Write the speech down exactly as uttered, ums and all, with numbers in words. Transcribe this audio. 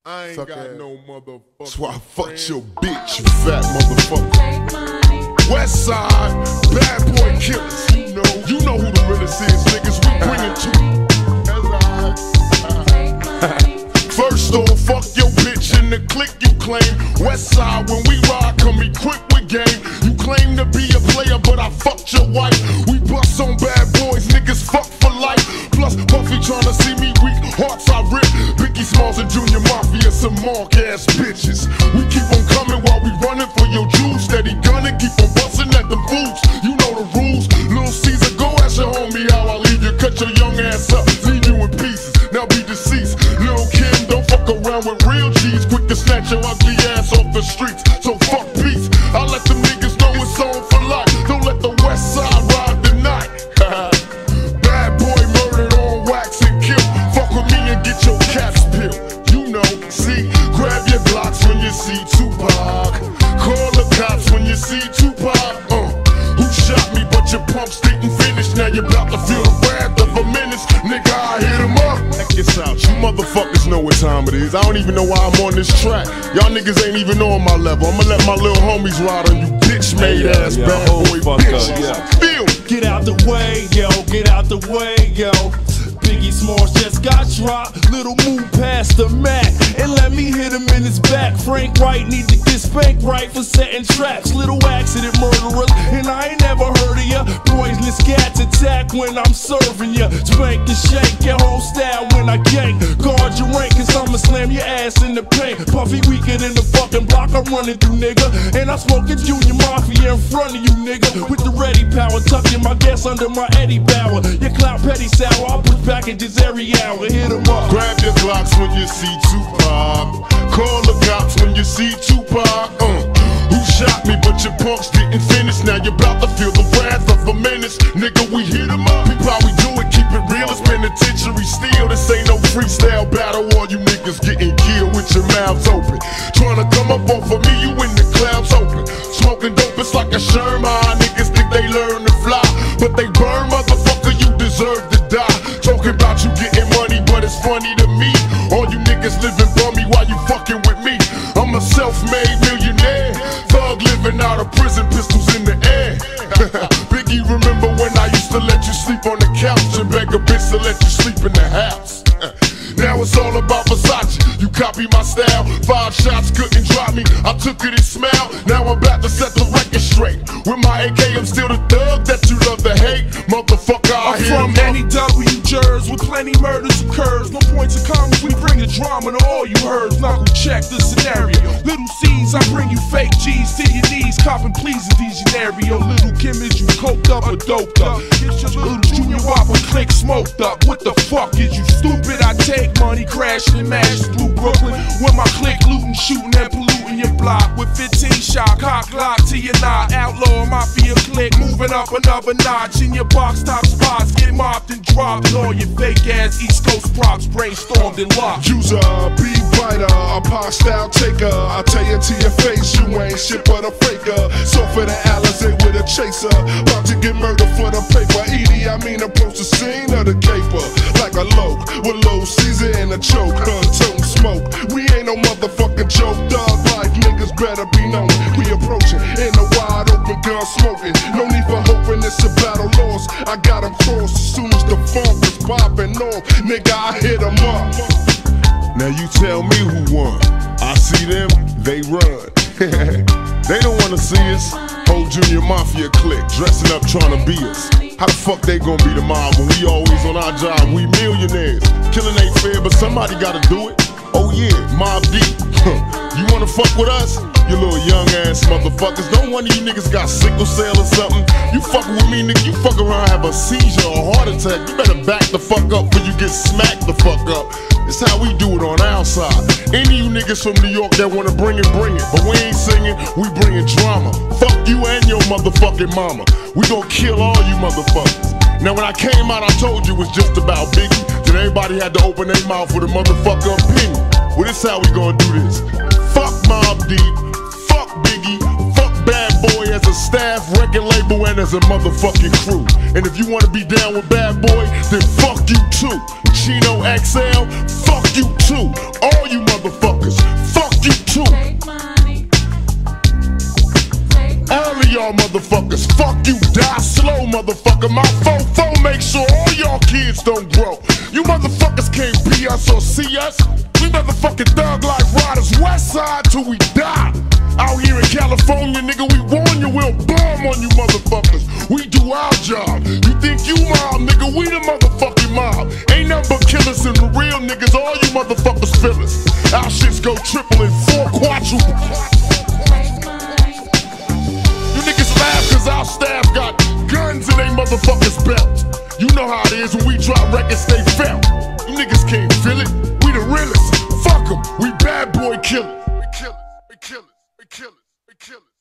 I ain't Suck got ass. no motherfucker. That's why I fucked your bitch, you fat motherfucker. West Side, bad boy killers. You know, you know who the realest is, niggas. We bring it to. First off, fuck your bitch in the clique you claim. West Side, when we ride, come equipped with game. You claim to be a player, but I fucked your wife. We bust on bad boys, niggas fuck for life. Plus, Puffy tryna see me weak, hearts I rip. Biggie Smalls and Junior Mafia, some mark ass bitches. We keep on coming while we running for your jewels. Steady gunning, keep on busting at them fools. You know the rules. Lil Caesar, go ask your homie how I leave you. Cut your young ass up, leave you in pieces. Now be deceased. Lil Kim, don't fuck around with real G's. Quick to snatch your ugly ass off the streets. So fuck peace. I let them niggas know it's on for life. Don't let the West Side ride the night. Bad boy murdered on wax and kill. Fuck with me and get your caps peeled. You know, see, grab your Glocks when you see Tupac. Call the cops when you see Tupac. Uh, who shot me but your pumps didn't finish. Now you're about to feel the wrath of a menace. Nigga, I hit him up. Check this out, you motherfuckers know what time it is. I don't even know why I'm on this track. Y'all niggas ain't even on my level. I'ma let my little homies ride on you bitch made yeah, ass yeah, bad boy bitches. yeah. Feel Get out the way, yo, get out the way, yo. Biggie Smalls just got dropped. Little move past the Mac and let me hit him in his back. Frank White need to get spanked right for setting traps. Little accident murderers, and I ain't never heard of ya. Poisonous cats attack when I'm serving ya. Spank and shake your whole style when I gank. Guard your rank, cause I'ma slam your ass in the paint. Puffy weaker than the fucking block I'm running through, nigga. And I'm smoking Junior Mafia in front of you, nigga. With the ready power, tucking my gas under my Eddie Bauer. Your clout petty sour, I'll push packages every hour. Hit 'em up. grab your Glocks when you see Tupac. Call the cops when you see Tupac. Uh, who shot me but your punks didn't finish. Now you're about to feel the wrath of a menace. Nigga, we hit 'em up. People how we do it, keep it real. It's penitentiary steel. This ain't no freestyle battle. All you niggas getting killed with your mouths open. Tryna come up off of me, you in the clouds open. Smoking dope, it's like a Sherman. Niggas think they learn to fly, but they burn, motherfucker, you deserve to die. Talking about you getting money, but it's funny to me. All you niggas living bummy while you fucking with me. I'm a self-made millionaire, thug living out of prison, pistols in the air. Biggie, remember when I used to let you sleep on the couch and beg a bitch to let you sleep in the house? Now it's all about Versace. You copy my style. Five shots couldn't drop me. I took it and smiled. Now I'm about to set the record straight. With my A K, I'm still the thug that you love to hate. Motherfucker, I I'm hear from N E W Jersey with plenty murders occurs. No points of commas, we bring the drama to all you heard. Knuckle check the scenario. Little C's, I bring you fake G's to your knees. Copping pleasing degenario. Little Kim, is you coked up or doped up? Get your little Junior Whopper click smoked up. What the fuck is you stupid? I take money, crashing and mashing through Brooklyn. With my click looting, shooting and polluting your block. With fifteen shot, cock lock to your knot. Outlaw mafia click, moving up another notch. In your box top spots, get mopped and dropped. And all your fake ass East Coast props brainstormed and locked. User, be fighter, a pop style taker. I tell you to your face, you ain't shit but a faker. So for the Alizé with a chaser, about to get murdered for the paper. Edie, I mean approach the scene of the caper like a loke with low Caesar in a choke. Huh, tote smoke. We ain't no motherfucking joke. Dog life niggas better be known. We approaching in a wide open gun smoking. No need for hoping it's a battle lost. I got 'em crossed as soon as the funk was popping off. Nigga, I hit 'em up. Now you tell me who won. I see them, they run. They don't wanna see us. Whole Junior Mafia clique, dressing up trying to be us. How the fuck they gonna be the mob when we always on our job? We millionaires. Killing ain't fair, but somebody gotta do it. Oh yeah, Mob Deep. You wanna fuck with us? You little young ass motherfuckers. Don't wonder you niggas got sickle cell or something. You fucking with me, nigga, you fuck around, have a seizure or a heart attack. You better back the fuck up before you get smacked the fuck up. It's how we do it on our side. Any of you niggas from New York that wanna bring it, bring it. But we ain't singing, we bringing drama. Fuck you and your motherfucking mama. We gon' kill all you motherfuckers. Now when I came out, I told you it was just about Biggie. Then everybody had to open their mouth with a motherfucker opinion. Well, this how we gonna do this. Fuck Mobb Deep, fuck Biggie, fuck Bad Boy as a staff, record label, and as a motherfucking crew. And if you wanna be down with Bad Boy, then fuck you too. Chino X L, fuck you too. All you motherfuckers. motherfucker. My fofo make sure all y'all kids don't grow. You motherfuckers can't be us or see us. We motherfucking thug life riders, west side till we die. Out here in California, nigga, we warn you, we'll bomb on you motherfuckers. We do our job. You think you mob, nigga, we the motherfucking mob. Ain't nothing but killers and the real niggas, all you motherfuckers feel us. Our shits go triple and four quadruple. You niggas laugh cause our staff got guns in they motherfuckers' belts. You know how it is when we drop records, they felt. You niggas can't feel it, we the realest. Fuck 'em, we bad boy killers. We killers, we killers, we killers, we killers.